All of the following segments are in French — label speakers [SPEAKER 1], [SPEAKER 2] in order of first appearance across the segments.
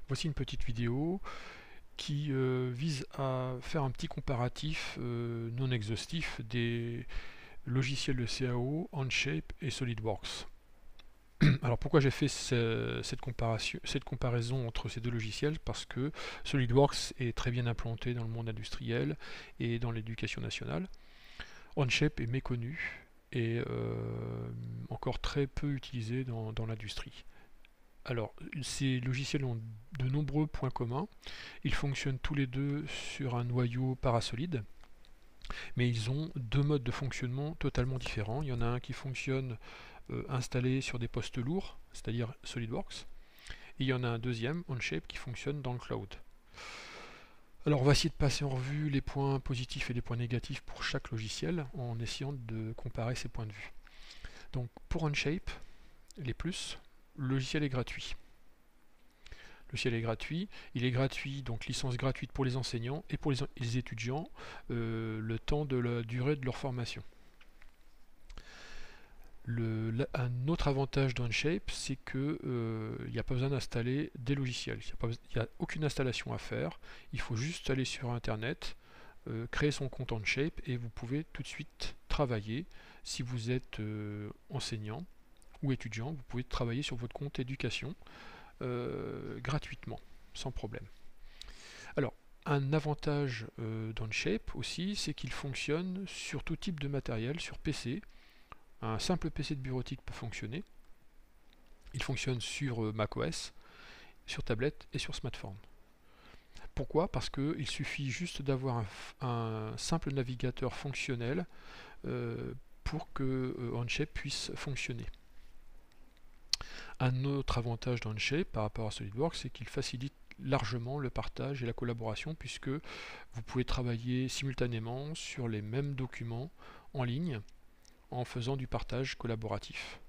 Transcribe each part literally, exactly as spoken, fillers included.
[SPEAKER 1] Voici une petite vidéo qui euh, vise à faire un petit comparatif euh, non exhaustif des logiciels de C A O, Onshape et SolidWorks. Alors pourquoi j'ai fait ce, cette, comparation, cette comparaison entre ces deux logiciels? Parce que SolidWorks est très bien implanté dans le monde industriel et dans l'éducation nationale. Onshape est méconnu et euh, encore très peu utilisé dans, dans l'industrie. Alors, ces logiciels ont de nombreux points communs. Ils fonctionnent tous les deux sur un noyau parasolide, mais ils ont deux modes de fonctionnement totalement différents. Il y en a un qui fonctionne euh, installé sur des postes lourds, c'est-à-dire SolidWorks, et il y en a un deuxième, Onshape, qui fonctionne dans le cloud. Alors on va essayer de passer en revue les points positifs et les points négatifs pour chaque logiciel en essayant de comparer ces points de vue. Donc pour Onshape, les plus, le logiciel est gratuit. Le logiciel est gratuit, il est gratuit, donc licence gratuite pour les enseignants et pour les, les étudiants euh, le temps de la durée de leur formation. Le, la, un autre avantage d'Onshape, c'est qu'il euh, n'y a pas besoin d'installer des logiciels, il n'y a, a aucune installation à faire, il faut juste aller sur internet, euh, créer son compte Onshape et vous pouvez tout de suite travailler. Si vous êtes euh, enseignant ou étudiant, vous pouvez travailler sur votre compte éducation Euh, gratuitement, sans problème. Alors, un avantage euh, d'Onshape aussi, c'est qu'il fonctionne sur tout type de matériel, sur P C. Un simple P C de bureautique peut fonctionner. Il fonctionne sur euh, macOS, sur tablette et sur smartphone. Pourquoi? Parce qu'il suffit juste d'avoir un, un simple navigateur fonctionnel euh, pour que euh, Onshape puisse fonctionner. Un autre avantage d'Onshape par rapport à SolidWorks, c'est qu'il facilite largement le partage et la collaboration puisque vous pouvez travailler simultanément sur les mêmes documents en ligne en faisant du partage collaboratif.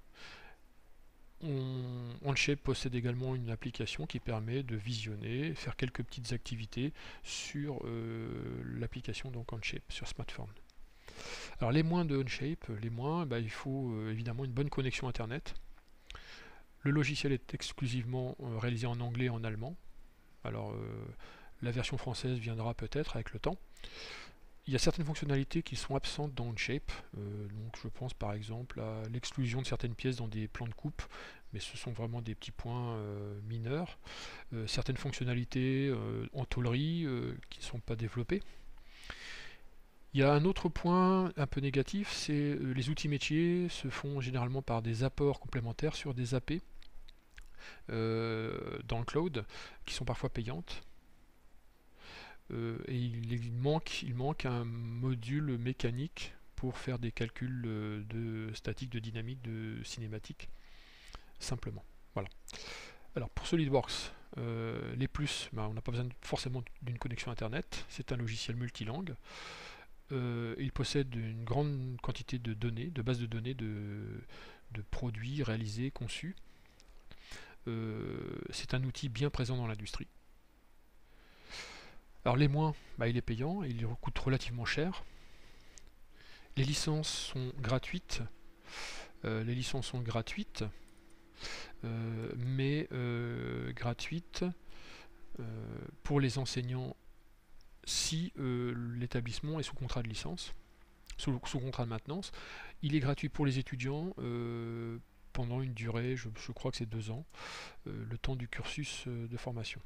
[SPEAKER 1] On, Onshape possède également une application qui permet de visionner, faire quelques petites activités sur euh, l'application donc Onshape sur smartphone. Alors les moins de Onshape, les moins, bah, il faut euh, évidemment une bonne connexion internet. Le logiciel est exclusivement euh, réalisé en anglais et en allemand. Alors euh, la version française viendra peut-être avec le temps. Il y a certaines fonctionnalités qui sont absentes dans Onshape. Euh, donc je pense par exemple à l'exclusion de certaines pièces dans des plans de coupe, mais ce sont vraiment des petits points euh, mineurs. Euh, certaines fonctionnalités euh, en tôlerie euh, qui ne sont pas développées. Il y a un autre point un peu négatif, c'est euh, les outils métiers se font généralement par des apports complémentaires sur des A P euh, dans le cloud, qui sont parfois payantes. Euh, et il, il, manque, il manque un module mécanique pour faire des calculs euh, de statique, de dynamique, de cinématique, simplement. Voilà. Alors pour SolidWorks, euh, les plus, ben, on n'a pas besoin forcément d'une connexion internet, c'est un logiciel multilangue. Euh, il possède une grande quantité de données, de bases de données de, de produits réalisés, conçus. Euh, c'est un outil bien présent dans l'industrie. Alors les moins, bah, il est payant, il coûte relativement cher. Les licences sont gratuites. Euh, les licences sont gratuites, euh, mais euh, gratuites euh, pour les enseignants si euh, l'établissement est sous contrat de licence, sous, sous contrat de maintenance. Il est gratuit pour les étudiants euh, pendant une durée, je, je crois que c'est deux ans, euh, le temps du cursus euh, de formation.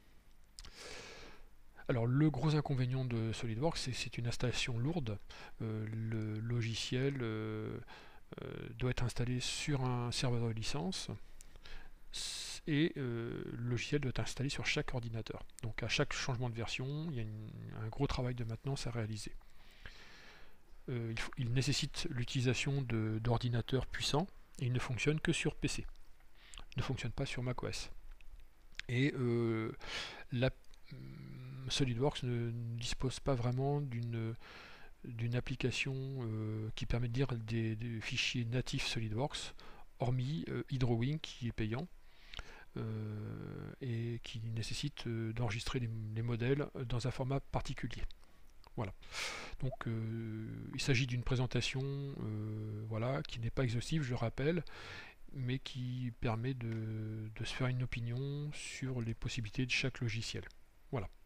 [SPEAKER 1] Alors le gros inconvénient de SolidWorks, c'est que c'est une installation lourde. Euh, le logiciel euh, euh, doit être installé sur un serveur de licence et euh, le logiciel doit être installé sur chaque ordinateur. Donc à chaque changement de version, il y a une, un gros travail de maintenance à réaliser. Euh, il, faut, il nécessite l'utilisation d'ordinateurs puissants et il ne fonctionne que sur P C. Il ne fonctionne pas sur macOS. Et euh, la SolidWorks ne dispose pas vraiment d'une d'une application euh, qui permet de lire des, des fichiers natifs SolidWorks, hormis euh, HydroWing qui est payant euh, et qui nécessite euh, d'enregistrer les, les modèles dans un format particulier. Voilà. Donc euh, il s'agit d'une présentation euh, voilà, qui n'est pas exhaustive, je le rappelle, mais qui permet de, de se faire une opinion sur les possibilités de chaque logiciel. Voilà.